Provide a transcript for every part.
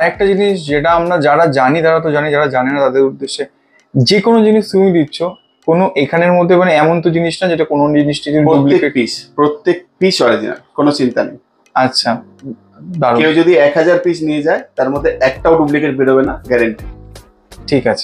আরেকটা জিনিস যেটা আমরা যারা জানি তারা তো জানি, যারা জানে না তাদের উদ্দেশ্যে, যে কোনো জিনিস তুমি দিচ্ছ কোনো এখানের মধ্যে মানে এমন তো জিনিস না যেটা কোনো জিনিসটি প্রত্যেক পিস অরিজিনাল, কোনো চিন্তা নেই। আচ্ছা, দারুণ। কেউ যদি 1000 পিস নিয়ে যায় তার মধ্যে একটাও ডুপ্লিকেট বেরোবে না, গ্যারেন্টি। ঠিক আছে।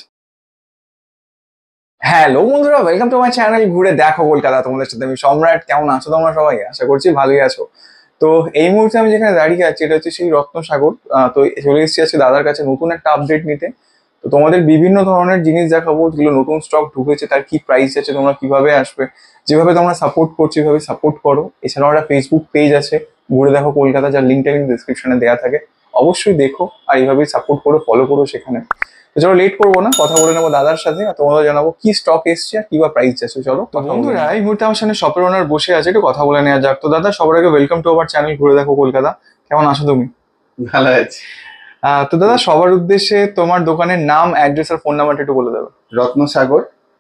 হ্যালো বন্ধুরা, ওয়েলকাম টু মাই চ্যানেল ঘুরে দেখো কলকাতা। তোমাদের সাথে আমি সম্রাট। কেমন আছো তোমরা সবাই? আশা করছি ভালোই আছো। তো এই মুহূর্তে আমি যেখানে দাঁড়িয়ে আছি এটা হচ্ছে সেই রত্নসাগর। তো চলে এসেছি আজকে দাদার কাছে নতুন একটা আপডেট নিতে। তো তোমাদের বিভিন্ন ধরনের জিনিস দেখাবো যেগুলো নতুন স্টক ঢুকেছে, তার কি প্রাইস আছে, তোমরা কিভাবে আসবে, যেভাবে তোমরা সাপোর্ট করছো এভাবে সাপোর্ট করো। এছাড়াও একটা ফেসবুক পেজ আছে ঘুরে দেখো কলকাতা, যার লিঙ্কটা কিন্তু ডিসক্রিপশনে দেওয়া থাকে। অবশ্যই দেখো আর এইভাবেই সাপোর্ট করো, ফলো করো সেখানে। তো চলো লেট করবো না, কথা বলে নেবো দাদার সাথে আর তোমাদের জানাবো কি স্টক এসছে আর কি বা প্রাইস আছে। চলো বন্ধুরা, এই মুহূর্তে আমার সামনে শপের ওনার বসে আছে, একটু কথা বলে নেওয়া যাক। তো দাদা, সবার আগে ওয়েলকাম টু আওয়ার চ্যানেল ঘুরে দেখো কলকাতা। কেমন আছো তুমি? ভালো আছি। তো দাদা, সবার উদ্দেশ্যে তোমার দোকানের নাম, অ্যাড্রেস আর ফোন নাম্বারটা একটু বলে দেবে। রত্নসাগর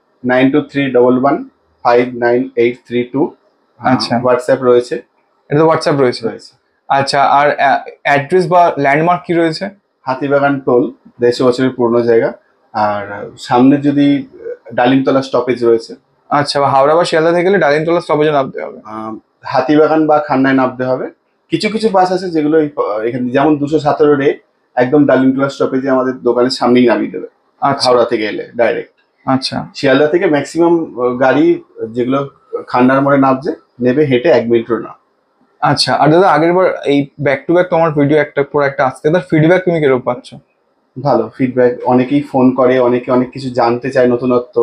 9231159832। আচ্ছা, হোয়াটসঅ্যাপ রয়েছে। এটা তো হোয়াটসঅ্যাপ রয়েছে। আচ্ছা, আর অ্যাড্রেস বা ল্যান্ডমার্ক কি রয়েছে? হাতিবাগান টোল, 150 বছরের পুরনো জায়গা। আর সামনে যদি ডালিমতলা স্টপেজ রয়েছে। আচ্ছা, হাওড়া বা শিয়ালদা থেকে গেলে ডালিমতলা স্টপেজে নামতে হবে। হাতিবাগান বা খান্নায় নামতে হবে। কিছু কিছু বাস আছে যেগুলো এখানে, যেমন 217 রে একদম ডালিমতলা স্টপেজে আমাদের দোকানের সামনেই নামিয়ে দেবে। হাওড়া থেকে এলে ডাইরেক্ট। আচ্ছা, শিয়ালদা থেকে ম্যাক্সিমাম গাড়ি যেগুলো খান্নার মোড়ে নামছে নেবে হেঁটে 1 মিনিটও না। আচ্ছা, আর দাদা আগের বার এই ব্যাক টু ব্যাক তোমার ভিডিও একটা পর একটা আসছে, তার ফিডব্যাক তুমি কিরকম পাচ্ছ? ভালো ফিডব্যাক, অনেকেই ফোন করে, অনেকে অনেক কিছু জানতে চায়, নতুনত্ব।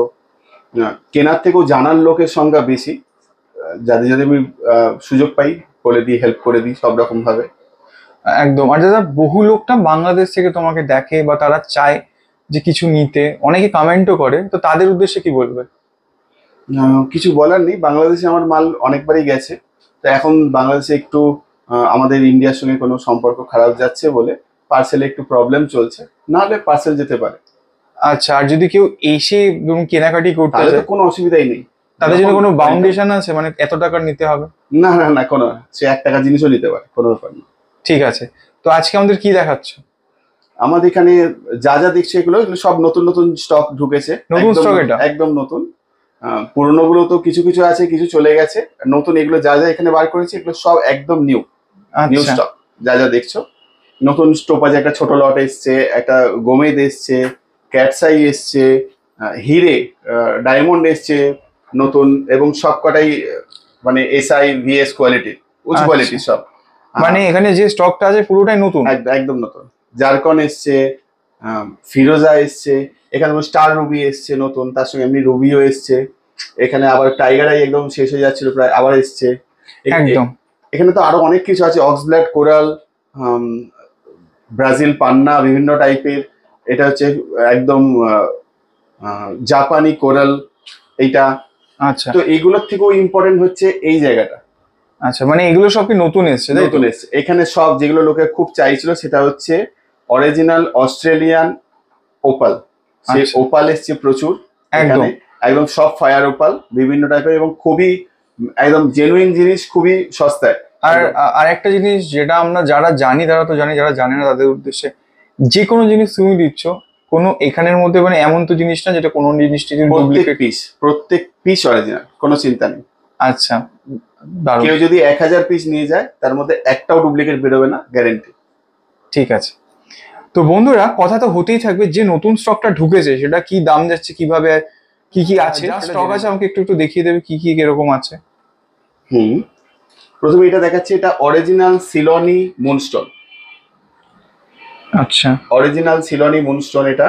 কেনার থেকেও জানার লোকের সংখ্যা বেশি। যাদের যাদের আমি সুযোগ পাই বলে দিই, হেল্প করে দিই সব রকম ভাবে। একদম। আর দাদা, বহু লোকটা বাংলাদেশ থেকে তোমাকে দেখে বা তারা চায় যে কিছু নিতে, অনেকে কমেন্টও করে, তো তাদের উদ্দেশ্যে কি বলবে? কিছু বলার নেই, বাংলাদেশে আমার মাল অনেকবারই গেছে। তো এখন বাংলাদেশে একটু আমাদের ইন্ডিয়ার সঙ্গে কোনো সম্পর্ক খারাপ যাচ্ছে বলে পার্সেলে একটু প্রবলেম চলছে, নাহলে পার্সেল যেতে পারে। আচ্ছা, আর যদি কেউ এসে ধরুন কেনাকাটি করতে তাহলে তো চায়, কোনো অসুবিধাই নেই। তাদের জন্য কোনো বাউন্ডেশন আছে, মানে এত টাকার নিতে হবে? না না না, কোনো, সে 1 টাকা জিনিসও নিতে পারে, কোনো ব্যাপার না। ঠিক আছে। তো আজকে আমাদের কি দেখাচ্ছ? আমাদের এখানে যা যা দেখছে এগুলো সব নতুন নতুন স্টক ঢুকেছে। নতুন স্টক? এটা একদম নতুন। পুরোনো গুলো তো কিছু কিছু আছে, কিছু চলে গেছে। নতুন এগুলো যা যা এখানে বার করেছে এগুলো সব একদম নিউ স্টক। যা যা দেখছো নতুন স্টোপাজ, একটা ছোট লট এসছে, একটা গোমেদ এসছে, ক্যাটসাই এসছে, হিরে, ডায়মন্ড এসছে নতুন, এবং সব কটাই মানে এসআই ভিএস কোয়ালিটি, উচ্চ কোয়ালিটি সব। মানে এখানে যে স্টকটা আছে পুরোটাই নতুন? একদম নতুন। জারকন এসছে, ফিরোজা এসছে, এখানে স্টার রুবি এসছে নতুন, তার সঙ্গে এমনি রুবিও এসছে। এখানে আবার টাইগার আই একদম শেষ হয়ে যাচ্ছিল প্রায়, আবার এসছে একদম। এখানে তো আরো অনেক কিছু আছে, অক্সব্ল্যাড কোরাল, ব্রাজিল পান্না, বিভিন্ন টাইপের। এটা হচ্ছে একদম জাপানি কোরাল এইটা। আচ্ছা, তো এইগুলোর থেকেও ইম্পর্টেন্ট হচ্ছে এই জায়গাটা। আচ্ছা, মানে এগুলো সব কি নতুন এসছে? নতুন এসছে এখানে সব, যেগুলো লোকে খুব চাইছিল সেটা হচ্ছে অরিজিনাল অস্ট্রেলিয়ান ওপাল। সেই ওপাল এসছে প্রচুর এখানে, একদম সব ফায়ার ওপাল বিভিন্ন টাইপের, এবং খুবই একদম জেনুইন জিনিস, খুবই সস্তায়। আর একটা জিনিস যেটা আমরা যারা জানি তারা তো জানি, যারা জানে না তাদের উদ্দেশ্যে, যে কোনো জিনিস তুমি দিচ্ছ কোনো এখানের মধ্যে মানে এমন তো জিনিস না যেটা কোনো জিনিসটি প্রত্যেক পিস অরিজিনাল, কোনো চিন্তা নেই। আচ্ছা, কেউ যদি 1000 পিস নিয়ে যায় তার মধ্যে একটাও ডুপ্লিকেট বেরোবে না, গ্যারেন্টি। ঠিক আছে। তো বন্ধুরা, কথা তো হতেই থাকবে যে নতুন স্টকটা ঢুকেছে সেটা কি দাম যাচ্ছে, কিভাবে কি কি আছে, স্টক আছে আমাকে একটু একটু দেখিয়ে দেবে কি কি কিরকম আছে। প্রথমে এটা দেখাচ্ছি, এটা অরিজিনাল সিলনি মুনস্টোন। আচ্ছা, অরিজিনাল সিলনি মুনস্টোন, এটা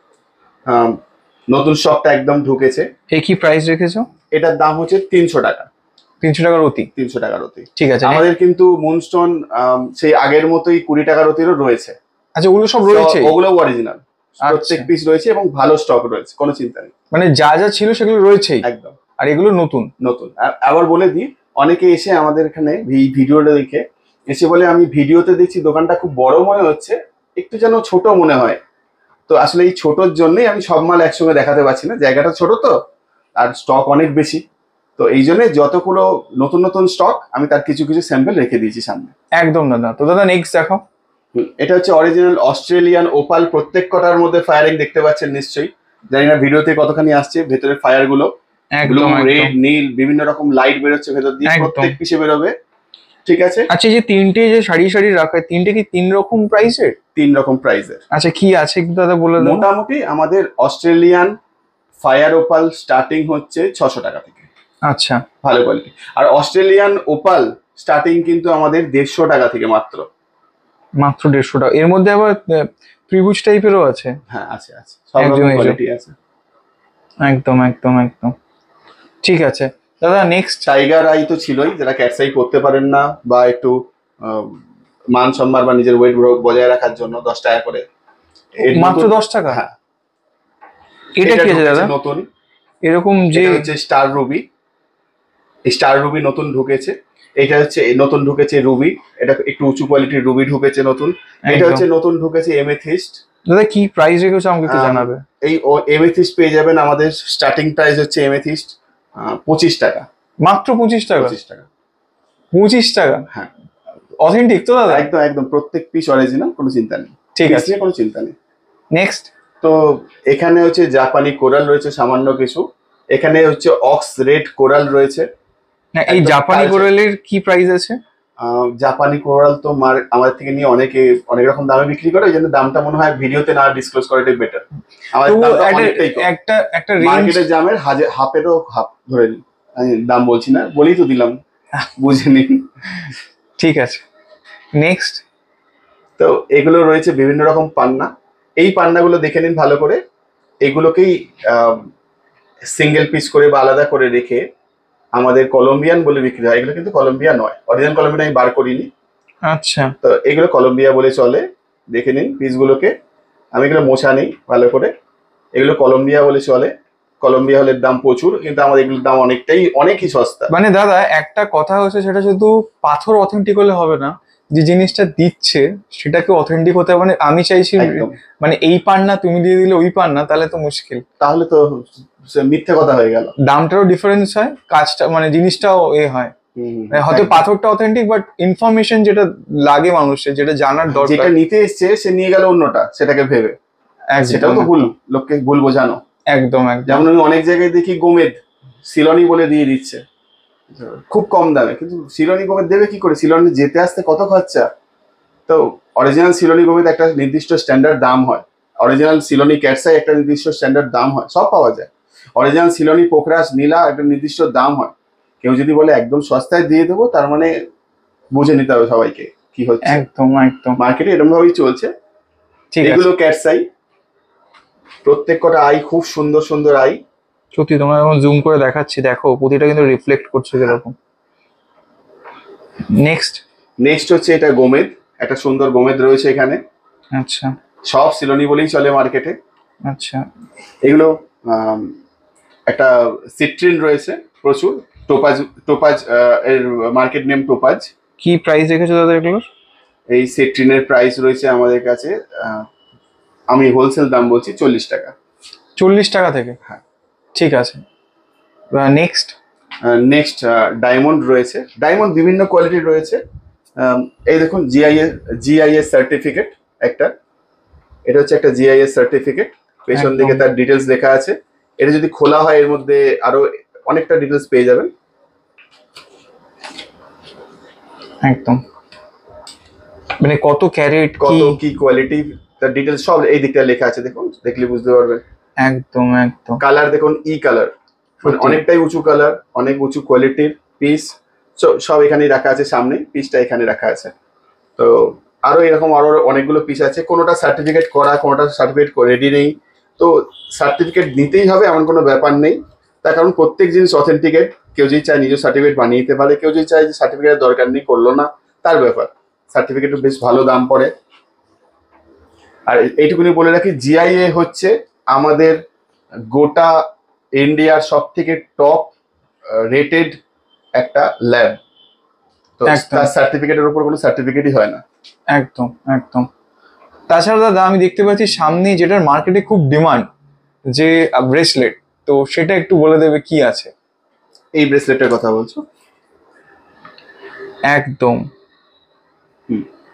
নতুন স্টকটা একদম ঢুকেছে। এই কি প্রাইস রেখেছো? এটার দাম হচ্ছে 300 টাকা। 300 টাকার অতি? 300 টাকার অতি। ঠিক আছে। আমাদের কিন্তু মুনস্টোন সেই আগের মতোই 20 টাকার অতিরও রয়েছে। আচ্ছা, ওগুলো সব রয়েছে? ওগুলো অরিজিনাল, প্রত্যেক পিস রয়েছে এবং ভালো স্টক রয়েছে, কোনো চিন্তা নেই। মানে যা যা ছিল সেগুলো রয়েছেই একদম। আর এগুলো নতুন নতুন। আবার বলে দিই, অনেকে এসে আমাদের এখানে ভিডিওটা দেখে এসে বলে আমি ভিডিওতে দেখছি দোকানটা খুব বড় মনে হচ্ছে, একটু যেন ছোট মনে হয়। তো আসলে এই ছোটোর জন্যই আমি সব মাল একসঙ্গে দেখাতে পারছি না, জায়গাটা ছোট তো, আর স্টক অনেক বেশি। তো এই জন্য যতগুলো নতুন নতুন স্টক আমি তার কিছু কিছু স্যাম্পল রেখে দিয়েছি সামনে। একদম দাদা। তো দাদা নেক্সট দেখাও। এটা হচ্ছে অরিজিনাল অস্ট্রেলিয়ান ওপাল, প্রত্যেক কটার মধ্যে ফায়ারিং দেখতে পাচ্ছেন নিশ্চয়ই। জানি না ভিডিওতে কতখানি আসছে, ভেতরে ফায়ার গুলো ব্লু, একদম রেড, একদম নীল বিভিন্ন রকম লাইট বেরোচ্ছে ভেতর দিয়ে, একদম। প্রত্যেক পিসে বেরোবে। ঠিক আছে, আচ্ছা, এই যে তিনটে যে সারি সারি রাখা, তিনটে কি 3 রকম প্রাইসের? 3 রকম প্রাইসের। আচ্ছা, কি আছে একটু দাদা বলে দাও। মোটামুটি আমাদের অস্ট্রেলিয়ান ফায়ার ওপাল স্টার্টিং হচ্ছে 600 টাকা থেকে, আচ্ছা, ভালো কোয়ালিটি। আর অস্ট্রেলিয়ান ওপাল স্টার্টিং কিন্তু আমাদের 150 টাকা থেকে মাত্র। মাত্র 150 টাকা। এর মধ্যে আবার ত্রিভুজ টাইপেরও আছে। হ্যাঁ আছে আছে, সব একদম, রকম একদম। কোয়ালিটি আছে। একদম একদম একদম। ঠিক আছে দাদা, নেক্সট। টাইগার আই তো ছিলই, যারা ক্যাটসাই করতে পারেন না বা একটু আহ, মান সম্মান বা নিজের ওয়েট বজায় রাখার জন্য 10 টাকা করে। এর মাত্র নতুন- 10 টাকা? হ্যাঁ, এটা কি আছে ঢুকেছে দাদা? নতুন। এরকম যে এটা হচ্ছে স্টার রুবি, স্টার রুবি নতুন ঢুকেছে। এটা হচ্ছে নতুন ঢুকেছে রুবি, এটা একটু উঁচু কোয়ালিটির রুবি ঢুকেছে নতুন। এটা একদম। হচ্ছে নতুন ঢুকেছে এমেথিস্ট। দাদা কি প্রাইস রেখেছো আমাকে একটু জানাবে? এই এমেথিস্ট পেয়ে যাবেন, আমাদের স্টার্টিং প্রাইস হচ্ছে এমেথিস্ট 25 টাকা। মাত্র 25 টাকা? 25 টাকা, 25 টাকা? হ্যাঁ অথেন্টিক তো দাদা? একদম একদম, প্রত্যেক পিস অরিজিনাল, কোনো চিন্তা নেই। ঠিক Piece আছে, নিয়ে কোনো চিন্তা নেই। নেক্সট। তো এখানে হচ্ছে জাপানি কোরাল রয়েছে সামান্য কিছু, এখানে হচ্ছে অক্স রেড কোরাল রয়েছে। এই একদম জাপানি culture। কোরালের কি প্রাইস আছে? জাপানি কোরাল তো আমাদের থেকে নিয়ে অনেকে অনেক রকম দামে বিক্রি করে, ওই জন্য দামটা মনে হয় ভিডিওতে না ডিসক্লোজ করাটাই বেটার। আমাদের তবু দামটা একটা অনেকটাই কম, একটা একটা রেঞ্জ। মার্কেটের দামের হাফেরও হাফ ধরে নিন। আমি দাম বলছি না, বলেই তো দিলাম, বুঝে নিন। ঠিক আছে, নেক্সট। তো এগুলো রয়েছে বিভিন্ন রকম পান্না, এই পান্নাগুলো দেখে নিন ভালো করে। এগুলোকেই সিঙ্গেল পিস করে বা আলাদা করে রেখে আমাদের কলম্বিয়ান বলে বিক্রি হয়। এগুলো কিন্তু কলম্বিয়া নয়, অরিজিনাল কলম্বিয়া আমি বার করিনি। আচ্ছা, তো এগুলো কলম্বিয়া বলে চলে, দেখে নিন পিসগুলোকে। আমি এগুলো মোছা নেই ভালো করে, এগুলো কলম্বিয়া বলে চলে। কলম্বিয়া হলের দাম প্রচুর, কিন্তু আমাদের এগুলোর দাম অনেকই সস্তা। মানে দাদা একটা কথা হচ্ছে, সেটা শুধু পাথর অথেন্টিক হলে হবে না, যে জিনিসটা দিচ্ছে সেটাকে অথেন্টিক হতে হবে। মানে আমি চাইছি, একদম, মানে এই পান্না তুমি দিয়ে দিলে ওই পান্না, তাহলে তো মুশকিল। তাহলে তো সে মিথ্যে কথা হয়ে গেল। দামটারও ডিফারেন্স হয়, কাজটা মানে জিনিসটাও হয়। মানে হয়তো একদম। পাথরটা অথেন্টিক, বাট ইনফরমেশন যেটা লাগে মানুষের, যেটা জানার দরকার। যেটা নিতে এসছে সে নিয়ে গেল অন্যটা, সেটাকে ভেবে, একদম, সেটাও তো ভুল, লোককে ভুল বোঝানো। একদম একদম যেমন আমি অনেক জায়গায় দেখি গোমেদ সিলনি বলে দিয়ে দিচ্ছে খুব কম দামে, কিন্তু সিলনি গোমেদ দেবে কি করে? সিলনি যেতে আসতে কত খরচা। তো অরিজিনাল সিলনি গোমেদ একটা নির্দিষ্ট স্ট্যান্ডার্ড দাম হয়, অরিজিনাল সিলনি ক্যাটসাই একটা নির্দিষ্ট স্ট্যান্ডার্ড দাম হয়, সব পাওয়া যায়। অরিজিনাল সিলনি পোখরাস নীলা একটা নির্দিষ্ট দাম হয়। কেউ যদি বলে একদম সস্তায় দিয়ে দেবো, তার মানে বুঝে নিতে হবে সবাইকে কি হচ্ছে। একদম একদম। মার্কেটে এরকম ভাবেই চলছে। ঠিক আছে, এগুলো ক্যাটসাই, প্রত্যেক কটা আই খুব সুন্দর সুন্দর আই। সত্যি তোমরা যখন জুম করে দেখাচ্ছি, দেখো প্রতিটা কিন্তু রিফ্লেক্ট করছে কিরকম। নেক্সট। নেক্সট হচ্ছে এটা গোমেদ, একটা সুন্দর গোমেদ রয়েছে এখানে। আচ্ছা সব সিলোনি বলেই চলে মার্কেটে। আচ্ছা। এগুলো একটা সিট্রিন রয়েছে প্রচুর, টোপাজ, টোপাজ এর মার্কেট নেম টোপাজ। কি প্রাইস রেখেছো দাদা এগুলোর? এই সিট্রিনের প্রাইস রয়েছে আমাদের কাছে, আমি হোলসেল দাম বলছি 40 টাকা। 40 টাকা থেকে? হ্যাঁ। ঠিক আছে, নেক্সট। নেক্সট ডায়মন্ড রয়েছে, ডায়মন্ড বিভিন্ন কোয়ালিটির রয়েছে। এই দেখুন জিআইএস সার্টিফিকেট একটা, এটা হচ্ছে একটা জিআইএস সার্টিফিকেট, পেছন দিকে একদম। তার ডিটেলস লেখা আছে। এটা যদি খোলা হয় এর মধ্যে আরো অনেকটা ডিটেলস পেয়ে যাবেন। একদম, মানে কত ক্যারেট, কত কি কোয়ালিটি, তার ডিটেলস সব এই দিকটা লেখা আছে, দেখুন দেখলে বুঝতে পারবেন। একদম একদম। কালার দেখুন, কালার, মানে সত্যি। অনেকটাই উঁচু কালার, অনেক উঁচু কোয়ালিটির পিস, সব এখানেই রাখা আছে, সামনে পিসটা এখানে রাখা আছে। তো আরো এরকম আরো অনেকগুলো পিস আছে, কোনোটা সার্টিফিকেট করা, কোনোটা সার্টিফিকেট রেডি নেই। তো সার্টিফিকেট নিতেই হবে এমন কোনো ব্যাপার নেই, তার কারণ প্রত্যেক জিনিস অথেন্টিকেট। কেউ যদি চায় নিজের সার্টিফিকেট বানিয়ে নিতে পারে, কেউ যদি চায় যে সার্টিফিকেটের দরকার নেই, করলো না, তার ব্যাপার। সার্টিফিকেটের বেশ ভালো দাম পড়ে। আর এইটুকুনি বলে রাখি, জিআইএ হচ্ছে আমাদের গোটা ইন্ডিয়ার সব থেকে টপ রেটেড একটা ল্যাব। তো একদম। তার সার্টিফিকেটের উপর কোনো সার্টিফিকেটই হয় না। একদম একদম। তাছাড়া দাদা আমি দেখতে পাচ্ছি সামনে যেটার মার্কেটে খুব ডিমান্ড, যে ব্রেসলেট, তো সেটা একটু বলে দেবে কি আছে? এই ব্রেসলেটের কথা বলছো? একদম।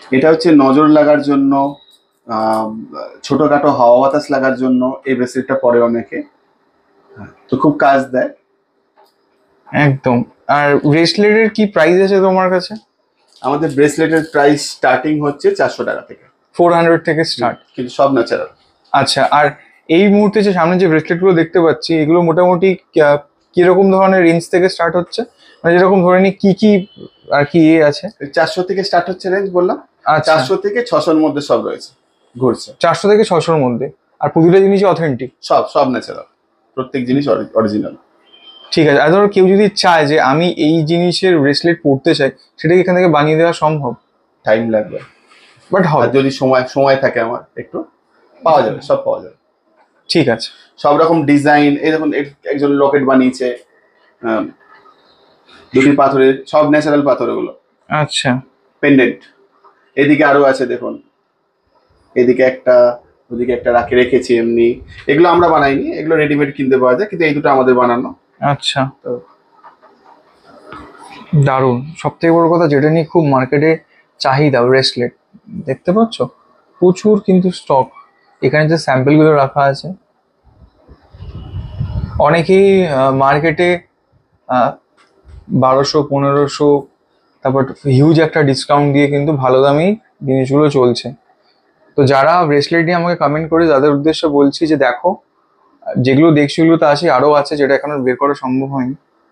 এটা হচ্ছে নজর লাগার জন্য, আহ, ছোটখাটো হাওয়া বাতাস লাগার জন্য এই ব্রেসলেটটা পরে অনেকে। তো খুব কাজ দেয়। একদম। আর ব্রেসলেটের কি প্রাইস আছে তোমার কাছে? আমাদের ব্রেসলেটের প্রাইস স্টার্টিং হচ্ছে 400 টাকা থেকে, 400 থেকে স্টার্ট। কিন্তু সব ন্যাচারাল। আচ্ছা, আর এই মুহূর্তে যে সামনে যে ব্রেসলেট গুলো দেখতে পাচ্ছি, এগুলো মোটামুটি কিরকম ধরনের রেঞ্জ থেকে স্টার্ট হচ্ছে? মানে যেরকম ধরে নি কি কি আর কি আছে? 400 থেকে স্টার্ট হচ্ছে রেঞ্জ বললাম। আচ্ছা, 400 থেকে 600-র মধ্যে সব রয়েছে, ঘুরছে। 400 থেকে 600-র মধ্যে। আর প্রতিটা জিনিস অথেন্টিক? সব সব ন্যাচারাল, প্রত্যেক জিনিস অরিজিনাল। ঠিক আছে। আর ধরো কেউ যদি চায় যে আমি এই জিনিসের ব্রেসলেট পরতে চাই, সেটা কি এখান থেকে বানিয়ে দেওয়া সম্ভব? টাইম লাগবে, বাট আর হবে। যদি সময় সময় থাকে আমার একটু, পাওয়া যাবে, সব পাওয়া যাবে। ঠিক আছে। সব রকম ডিজাইন, এই দেখুন একজন লকেট বানিয়েছে, আহ, দুটি পাথরের, সব ন্যাচারাল পাথর ওগুলো। আচ্ছা, পেন্ডেন্ট এদিকে আরো আছে দেখুন, এদিকে একটা, ওদিকে একটা রেখেছি এমনি। এগুলো আমরা বানাইনি, এগুলো রেডিমেড কিনতে পাওয়া যায়, কিন্তু এই দুটো আমাদের বানানো। আচ্ছা, তো দারুণ। সব থেকে বড় কথা যেটা নিয়ে খুব মার্কেটে চাহিদা, ব্রেসলেট দেখতে পাচ্ছ প্রচুর কিন্তু স্টক। এখানে যে স্যাম্পেলগুলো রাখা আছে, অনেকেই মার্কেটে 1200 1500, তারপর হিউজ একটা ডিসকাউন্ট দিয়ে কিন্তু ভালো দামেই জিনিসগুলো চলছে। তো যারা ব্রেসলেট নিয়ে আমাকে কমেন্ট করে, তাদের উদ্দেশ্যে বলছি যে দেখো, যেগুলো দেখছি ওগুলো তো আছে, আরও আছে যেটা এখন আর বের করা সম্ভব হয়নি।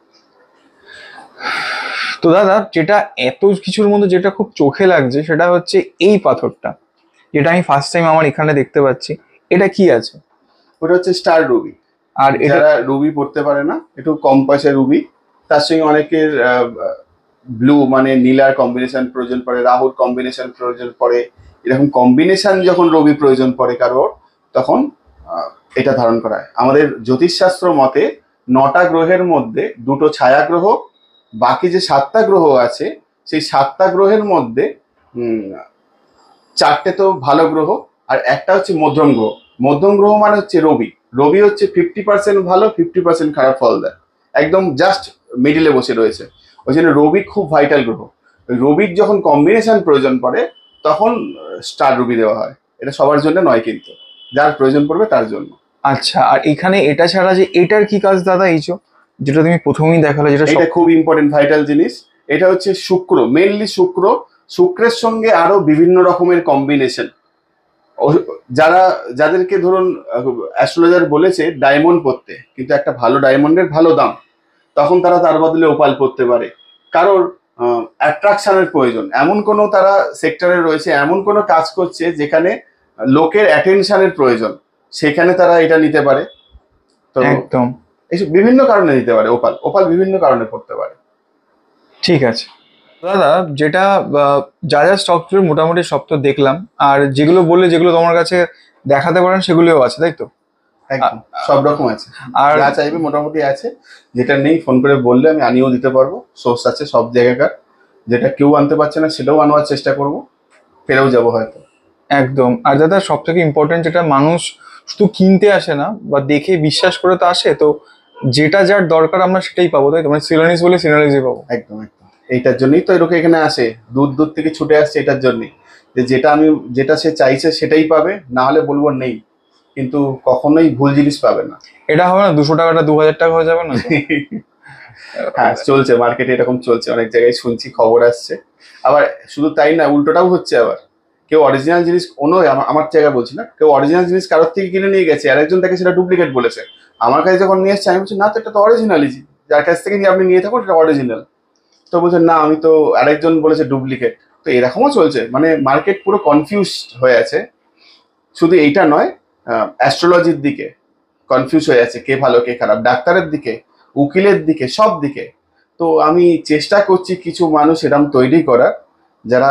তো দাদা, যেটা এত কিছুর মধ্যে যেটা খুব চোখে লাগছে সেটা হচ্ছে এই পাথরটা, যেটা আমি ফার্স্ট টাইম আমার এখানে দেখতে পাচ্ছি। এটা কি আছে? ওটা হচ্ছে স্টার রুবি। আর এটা যারা রুবি পড়তে পারে না, একটু কম পয়সায় রুবি, তার সঙ্গে অনেকের ব্লু মানে নীলার কম্বিনেশন প্রয়োজন পড়ে, রাহুর কম্বিনেশন প্রয়োজন পড়ে। এরকম কম্বিনেশন যখন রবি প্রয়োজন পড়ে কারোর, তখন এটা ধারণ করা হয়। আমাদের জ্যোতিষশাস্ত্র মতে 9টা গ্রহের মধ্যে 2টো ছায়া গ্রহ, বাকি যে 7টা গ্রহ আছে সেই 7টা গ্রহের মধ্যে 4টে তো ভালো গ্রহ, আর একটা হচ্ছে মধ্যম গ্রহ। মধ্যম গ্রহ মানে হচ্ছে রবি। রবি হচ্ছে 50% ভালো, 50% খারাপ ফল দেয়, একদম জাস্ট মিডিলে বসে রয়েছে। ওই জন্য রবি খুব ভাইটাল গ্রহ। ওই রবির যখন কম্বিনেশন প্রয়োজন পড়ে, তখন স্টার রুবি দেওয়া হয়। এটা সবার জন্য নয়, কিন্তু যার প্রয়োজন পড়বে তার জন্য। আচ্ছা, আর এখানে এটা ছাড়া যে এটার কি কাজ দাদা, এইচো যেটা তুমি প্রথমেই দেখালে, যেটা এটা খুব ইম্পর্টেন্ট ভাইটাল জিনিস। এটা হচ্ছে শুক্র, মেনলি শুক্র। শুক্রের সঙ্গে আরো বিভিন্ন রকমের কম্বিনেশন। যাদেরকে ধরুন অ্যাস্ট্রোলজার বলেছে ডায়মন্ড পরতে, কিন্তু একটা ভালো ডায়মন্ডের ভালো দাম, তখন তারা তার বদলে ওপাল পরতে পারে। কারোর অ্যাট্রাকশনের প্রয়োজন, এমন কোনো তারা সেক্টরে রয়েছে, এমন কোনো কাজ করছে যেখানে লোকের অ্যাটেনশনের প্রয়োজন, সেখানে তারা এটা নিতে পারে। তো একদম এইসব বিভিন্ন কারণে নিতে পারে। ওপাল ওপাল বিভিন্ন কারণে পড়তে পারে। ঠিক আছে দাদা। যেটা যা যা স্টক ছিল মোটামুটি সব তো দেখলাম, আর যেগুলো বললে যেগুলো তোমার কাছে দেখাতে পারেন সেগুলোও আছে, তাই তো? একদম সব রকম আছে, আর যা চাইবে মোটামুটি আছে। যেটা নেই ফোন করে বললে আমি আনিয়েও দিতে পারবো, সোর্স আছে সব জায়গাকার। যেটা কেউ আনতে পারছে না সেটাও আনবার চেষ্টা করবো, পেরেও যাবো হয়তো। একদম। আর দাদা সব থেকে ইম্পর্টেন্ট যেটা, মানুষ শুধু কিনতে আসে না বা দেখে বিশ্বাস করে তো আসে, তো যেটা যার দরকার আমরা সেটাই পাবো, তাই তো? মানে সিনোনিস বলে সিনোনিসই পাবো। একদম একদম, এইটার জন্যই তো এরকম এখানে আসে, দূর দূর থেকে ছুটে আসছে এটার জন্যই, যে যেটা সে চাইছে সেটাই পাবে, না হলে বলবো নেই। কিন্তু কখনোই ভুল জিনিস পাবে না। এটা হবে না 200 টাকাটা 2000 টাকা হয়ে যাবে না তো? হ্যাঁ, চলছে মার্কেটে এরকম চলছে, অনেক জায়গায় শুনছি, খবর আসছে। আবার শুধু তাই না, উল্টোটাও হচ্ছে। আবার কেউ অরিজিনাল জিনিস, আমার জায়গা বলছি না, কেউ অরিজিনাল জিনিস কারোর থেকে কিনে নিয়ে গেছে, আর একজন তাকে সেটা ডুপ্লিকেট বলেছে। আমার কাছে যখন নিয়ে এসছে, আমি বলছি না তো, এটা তো অরিজিনালই, যার কাছ থেকে নিয়ে আপনি নিয়ে থাকুন এটা অরিজিনাল। তো বলছেন না, আমি তো, আরেকজন বলেছে ডুপ্লিকেট। তো এরকমও চলছে, মানে মার্কেট পুরো কনফিউজ হয়ে আছে। শুধু এইটা নয়, অ্যাস্ট্রোলজির দিকে কনফিউজ হয়ে আছে, কে ভালো কে খারাপ, ডাক্তারের দিকে, উকিলের দিকে, সব দিকে। তো আমি চেষ্টা করছি কিছু মানুষ এরকম তৈরি করার, যারা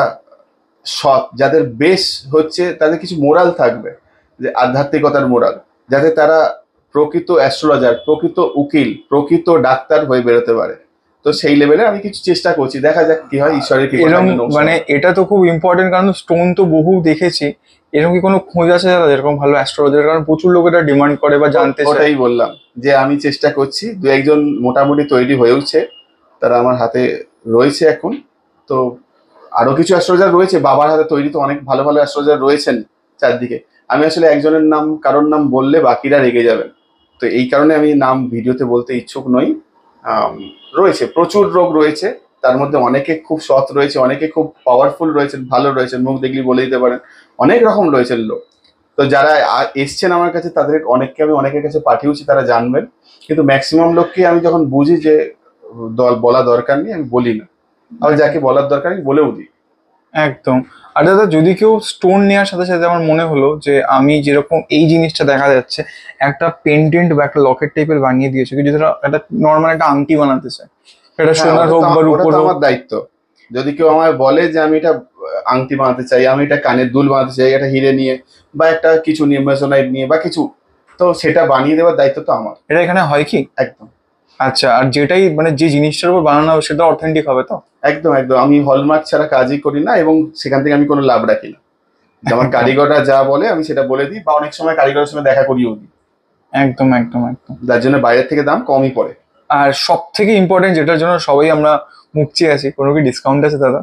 সৎ, যাদের বেশ হচ্ছে, তাদের কিছু মোরাল থাকবে, যে আধ্যাত্মিকতার মোরাল, যাতে তারা প্রকৃত অ্যাস্ট্রোলজার, প্রকৃত উকিল, প্রকৃত ডাক্তার হয়ে বেরোতে পারে। তো সেই লেভেলে আমি কিছু চেষ্টা করছি, দেখা যাক কি হয়, ঈশ্বরের কি। এরকম মানে এটা তো খুব ইম্পর্টেন্ট, কারণ স্টোন তো বহু দেখেছি। এরকম কি কোনো খোঁজ আছে দাদা যেরকম ভালো অ্যাস্ট্রোলজার? কারণ প্রচুর লোক এটা ডিমান্ড করে বা জানতে চায়। ওটাই বললাম, যে আমি চেষ্টা করছি, দু একজন মোটামুটি তৈরি হয়েওছে, তারা আমার হাতে রয়েছে এখন। তো আরো কিছু অ্যাস্ট্রোলজার রয়েছে, বাবার হাতে তৈরি তো অনেক ভালো ভালো অ্যাস্ট্রোলজার রয়েছেন চারদিকে। আমি আসলে একজনের নাম, কারোর নাম বললে বাকিরা রেগে যাবেন, তো এই কারণে আমি নাম ভিডিওতে বলতে ইচ্ছুক নই। রয়েছে প্রচুর রোগ রয়েছে, তার মধ্যে অনেকে খুব সৎ রয়েছে, অনেকে খুব পাওয়ারফুল রয়েছেন, ভালো রয়েছেন, মুখ দেখলি বলে দিতে পারেন, অনেক রকম রয়েছেন লোক। তো যারা এসছেন আমার কাছে তাদের অনেককে আমি অনেকের কাছে পাঠিয়েছি, তারা জানবেন। কিন্তু ম্যাক্সিমাম লোককে আমি যখন বুঝি যে বলা দরকার নেই, আমি বলি না। আবার যাকে বলার দরকার আমি বলেও দিই। একদম। আর দাদা যদি কেউ স্টোন নেওয়ার সাথে সাথে আমার মনে হলো যে আমি যেরকম এই জিনিসটা দেখা যাচ্ছে একটা পেন্ডেন্ট বা একটা লকেট টাইপের বানিয়ে দিয়েছে, যদি ধরো একটা নর্মাল একটা আংটি বানাতে চায়, এটা হ্যাঁ, সোনার হোক বা ওটা রূপোর তো হোক। আমার দায়িত্ব। যদি কেউ আমায় বলে যে আমি এটা আংটি বানাতে চাই, আমি এটা কানের দুল বানাতে চাই, একটা হিরে নিয়ে বা একটা কিছু নিয়ে মেসোনাইট নিয়ে বা কিছু, তো সেটা বানিয়ে দেওয়ার দায়িত্ব তো আমার। এটা এখানে হয় কি? একদম আচ্ছা, আর যেটাই মানে যে জিনিসটার উপর বানানো হবে সেটা অথেন্টিক হবে তো? একদম একদম আমি হলমার্ক ছাড়া কাজই করি না, এবং সেখান থেকে আমি কোনো লাভ রাখি না। আমার একদম। কারিগররা যা বলে আমি সেটা বলে দিই, বা অনেক সময় কারিগরের সঙ্গে দেখা করিয়েও দিই, একদম একদম একদম। যার জন্য বাইরের থেকে দাম কমই পড়ে। আর সব থেকে ইম্পর্টেন্ট যেটার জন্য সবাই আমরা মুখ চেয়ে আছি, কোনো কি ডিসকাউন্ট আছে দাদা?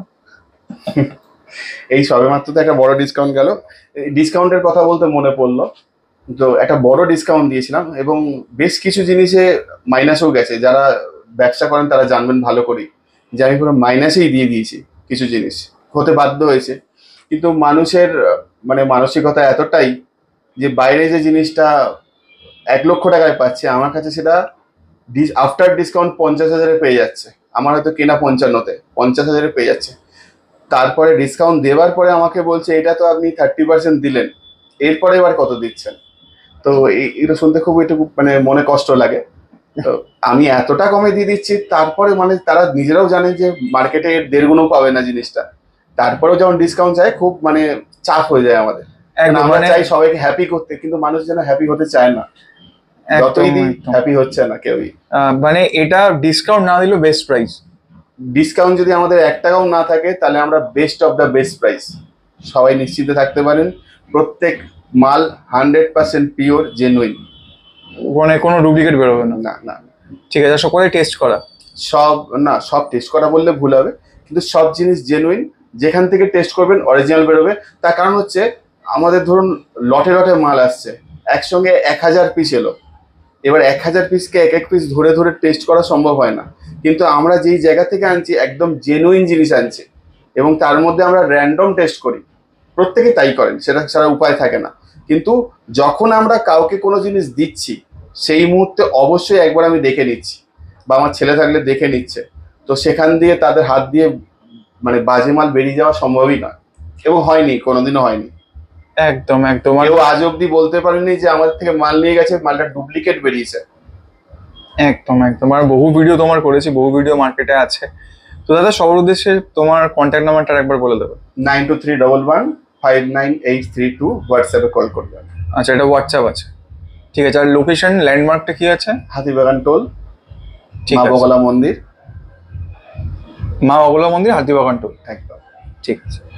এই সবেমাত্র তো একটা বড় ডিসকাউন্ট গেল। ডিসকাউন্টের কথা বলতে মনে পড়লো, তো একটা বড় ডিসকাউন্ট দিয়েছিলাম, এবং বেশ কিছু জিনিসে মাইনাসও গেছে। যারা ব্যবসা করেন তারা জানবেন ভালো করেই যে আমি পুরো মাইনাসেই দিয়ে দিয়েছি, কিছু জিনিস হতে বাধ্য হয়েছে। কিন্তু মানুষের মানে মানসিকতা এতটাই যে বাইরে যে জিনিসটা 1,00,000 টাকায় পাচ্ছে, আমার কাছে সেটা আফটার ডিসকাউন্ট 50,000-এ পেয়ে যাচ্ছে। আমার হয়তো কেনা 55-তে, 50,000-এ পেয়ে যাচ্ছে। তারপরে ডিসকাউন্ট দেওয়ার পরে আমাকে বলছে এটা তো আপনি 30% দিলেন, এরপরে এবার কত দিচ্ছেন? তো এটা শুনতে খুব একটু মানে মনে কষ্ট লাগে। তো আমি এতটা কমে দিয়ে দিচ্ছি, তারপরে মানে তারা নিজেরাও জানে যে মার্কেটে এর 1.5 গুণও পাবে না জিনিসটা, তারপরেও যখন ডিসকাউন্ট চায় খুব মানে চাপ হয়ে যায় আমাদের। কারণ একদম আমরা মানে চাই সবাইকে হ্যাপি করতে, কিন্তু মানুষ যেন হ্যাপি হতে চায় না, একদম যতই দিই একদম। হ্যাপি হচ্ছে না কেউই। মানে এটা ডিসকাউন্ট না দিলেও বেস্ট প্রাইস। ডিসকাউন্ট যদি আমাদের 1 টাকাও না থাকে, তাহলে আমরা best of the best price, সবাই নিশ্চিন্তে থাকতে পারেন। প্রত্যেক মাল 100% পিওর জেনুইন, মানে কোনো ডুপ্লিকেট বেরোবে না? না না ঠিক আছে, সকলে টেস্ট করা। সব না, সব টেস্ট করা বললে ভুল হবে, কিন্তু সব জিনিস জেনুইন। যেখান থেকে টেস্ট করবেন অরিজিনাল বেরোবে। তার কারণ হচ্ছে আমাদের ধরুন লটে লটে মাল আসছে, একসঙ্গে 1,000 পিস এলো, এবার 1,000 পিসকে এক এক পিস ধরে ধরে টেস্ট করা সম্ভব হয় না। কিন্তু আমরা যেই জায়গা থেকে আনছি একদম জেনুইন জিনিস আনছি, এবং তার মধ্যে আমরা র্যান্ডম টেস্ট করি, প্রত্যেকে তাই করেন, সেটা ছাড়া উপায় থাকে না। কিন্তু যখন আমরা কাউকে কোনো জিনিস দিচ্ছি, সেই মুহূর্তে অবশ্যই একবার আমি দেখে নিচ্ছি, বা আমার ছেলে থাকলে দেখে নিচ্ছে। তো সেখান দিয়ে তাদের হাত দিয়ে মানে বাজে মাল বেরিয়ে যাওয়া সম্ভবই নয়, এবং হয়নি, কোনোদিনও হয়নি। একদম একদম। আর কেউ আজ অব্দি বলতে পারেনি যে আমার থেকে মাল নিয়ে গেছে, মালটা ডুপ্লিকেট বেরিয়েছে। একদম একদম। আর বহু ভিডিও তোমার করেছি, বহু ভিডিও মার্কেটে আছে। তো দাদা সবার উদ্দেশ্যে তোমার কন্ট্যাক্ট নাম্বারটা একবার বলে দেবে। 9231159832 হোয়াটসঅ্যাপে কল করবেন। আচ্ছা, এটা হোয়াটসঅ্যাপ আছে, ঠিক আছে। আর লোকেশন ল্যান্ডমার্কটা কি আছে? হাতিবাগান টোল, ঠিক মা আছে। বগলা মন্দির। মা অবলা মন্দির, হাতিবাগান টোল। একদম। ঠিক আছে।